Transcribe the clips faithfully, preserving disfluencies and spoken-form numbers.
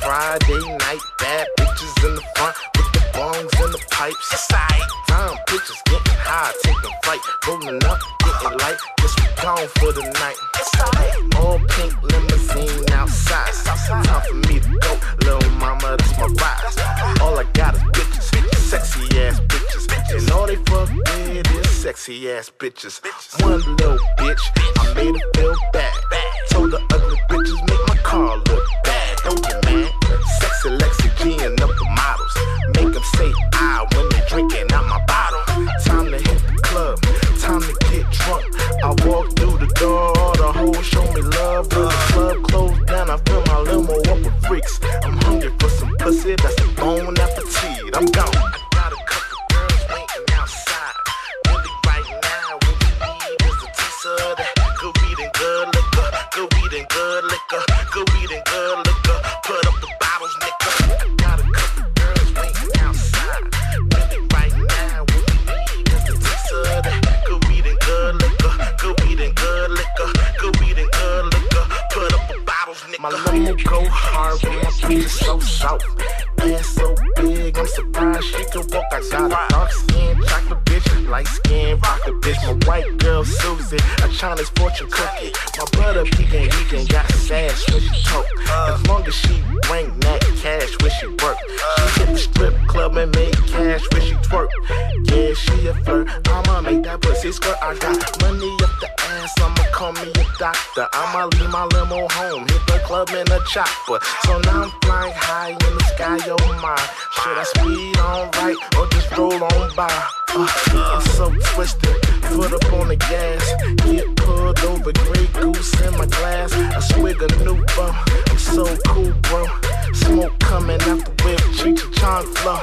Friday night, bad bitches in the front with the bongs and the pipes. Side time, bitches getting high, taking flight, rolling up, getting light. Guess we gone for the night. All pink limousine outside. Time for me to go, little mama, that's my ride. All I got is bitches, sexy ass bitches, and all they fuck with is sexy ass bitches. One little bitch, I made her feel bad. Told the ugly bitches make my car look bad. Don't get mad. Sexy Lexi G-ing up the models. Make them say I when they drinking out my bottle. Time to hit the club, time to get drunk. I walk through the door, the hoes show me love. When the club closed down, I fill my limo up with freaks. I'm hungry for some pussy, that's a bon appetit. I'm gone. I got a couple girls waiting outside. Really right now, what we need is a taste of that good weed and good liquor. Good weed and good liquor. Good weed and good liquor. Put up the bottles, nigga. I got a couple girls waiting outside. Really right now, what we need is a taste of that good weed and good liquor. Good weed and good liquor. Good weed and good liquor. Put up the bottles, nigga. My limo go hard, but my feet is so soft. Ass so big, I'm surprised she can walk. I got a dark skin, chocolate bitch, light skin, rocket bitch. My white girl Susie, a Chinese fortune cookie. My brother pecan vegan got sass when she talk. As long as she bring that cash when she work. She hit the strip club and make cash when she twerk. Yeah, she a flirt, I'ma make that pussy skirt. I got money up the ass, I'ma call me a doctor. I'ma leave my limo home, hit the club in a chopper. So now I'm flying high in the sky, oh my. Should I speed on right or just roll on by? Uh, I'm so twisted, foot up on the gas. Get pulled over, Grey Goose in my glass. I swig a new bum, I'm so cool, bro. Smoke coming out the whip, Cheech and Chong flow.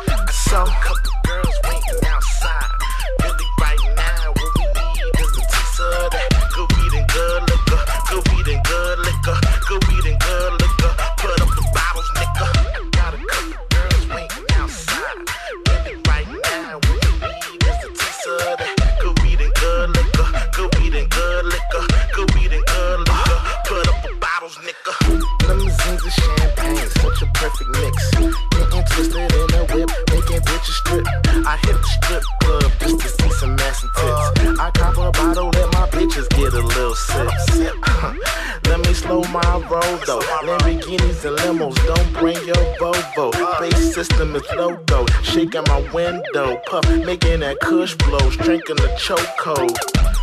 So, couple girls waiting outside. Really right now, what we need is a taste of that good weed and good liquor. Good weed and good liquor. Good weed and good liquor. Put up the bottles, nigga. I got a couple girls waiting outside. Really right now, what we need is a taste of that good weed and good liquor. Good weed and good liquor. Good weed and good liquor. Put up the bottles, nigga. Limousines and champagne, such a perfect mix. Getting twisted in a whip, making bitches strip. I hit the strip club just to see some ass and tits. I cop a bottle, let my bitches get a little sip. sip. Let me slow my roll though. Lamborghinis and limos, don't bring your Volvo. Bass system is logo, shaking my window. Puff, making that kush blows, drinking the chokehold.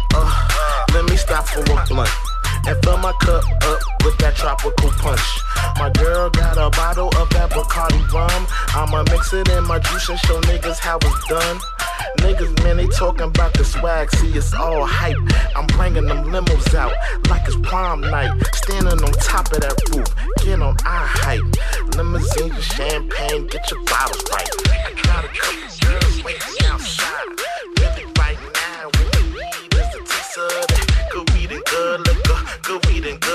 Uh, let me stop for a blunt and fill my cup up with that tropical punch. My girl got a bottle of that Bacardi rum. I'ma mix it in my juice and show niggas how it's done. Niggas, man, they talking about the swag, see it's all hype. I'm bringing them limos out like it's prom night. Standing on top of that roof, get on eye height. Limousines and champagne, get your bottles right. I got a couple girls waiting outside. Really right now, what we need is a taste of that good weed and good liquor. Good weed and good